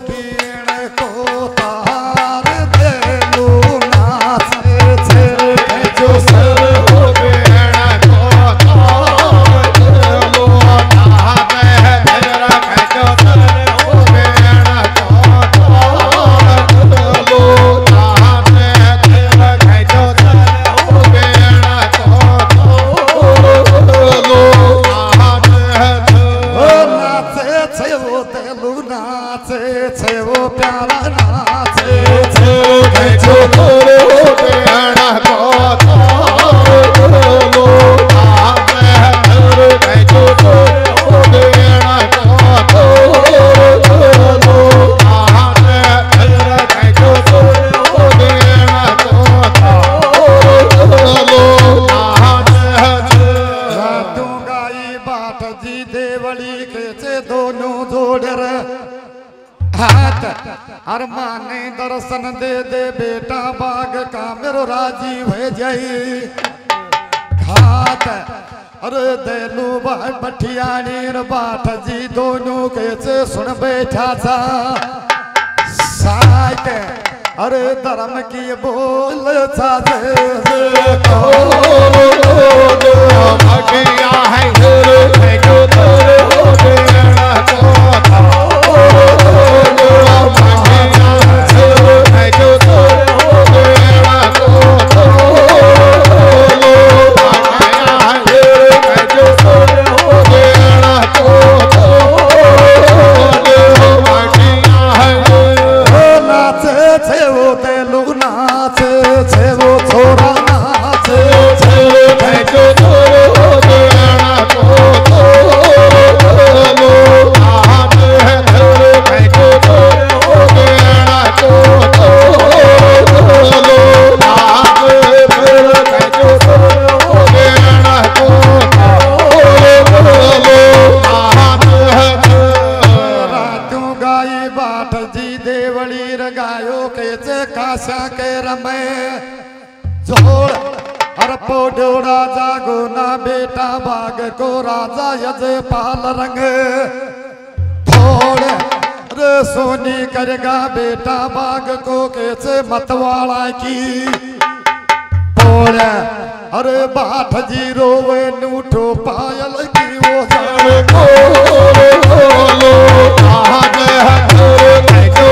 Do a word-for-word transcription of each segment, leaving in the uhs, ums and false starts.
हर माने दर्शन दे दे बेटा बाग का मेरो राजी भे जाई घाट अरे देलू भाई बठियानी बाट जी दोनों कैसे सुन बैठा था साथ अरे धर्म की बोल था भगिया है पाल रंग थोड़े रे सोनी करेगा बेटा बाग को कैसे मतवाला की थोड़े अरे बाट जी रोवे नूठो पायल की वो जाने को लो आज है को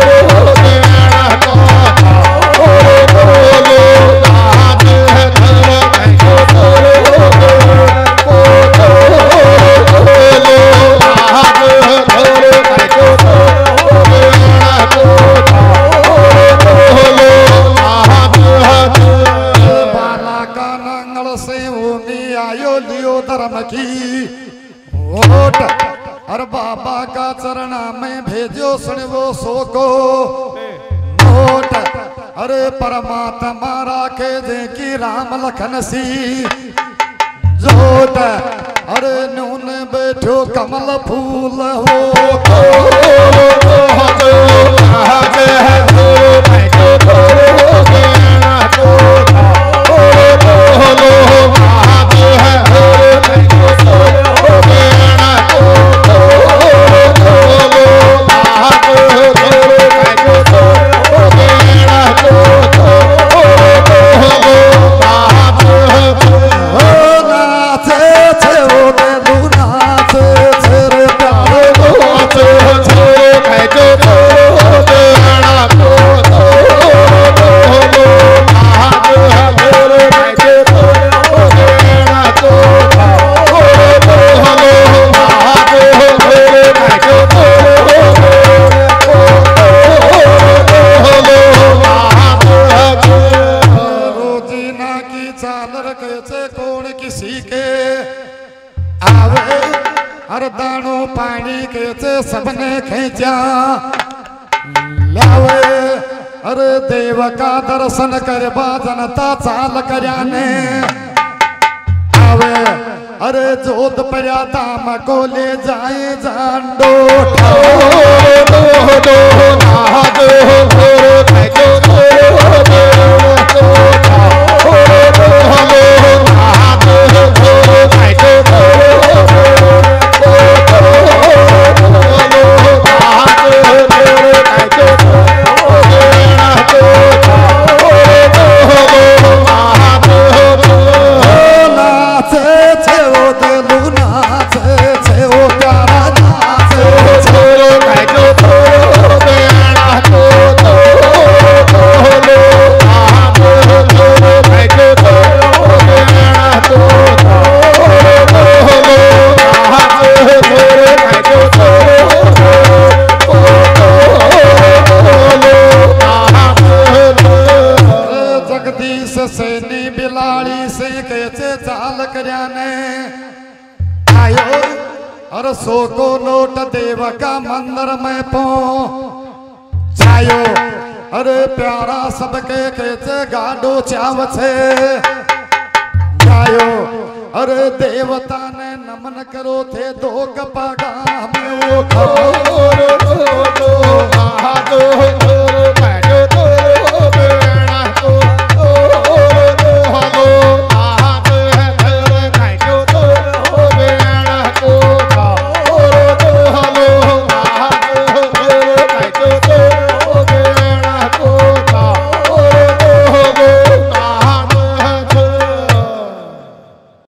की वोट और बाबा का चरणा में भेजो सुनवो सो को वोट अरे परमात्मा राखे दे की राम लखन सी जोट अरे नून बैठो कमल फूल हो सबने खींचा लावे अरे देव का दर्शन कर जनता चाल करने आवे अरे जोत पर्या दाम को ले जाए जांडो Oh सैनी बिलाड़ी से कैसे चाल करने आयो और सो को नोट देव का मंदिर में पहुंचायो। अरे प्यारा सबके कैसे गाडो चाव छे गायो। अरे देवता ने नमन करो थे दो कपगा में वो खो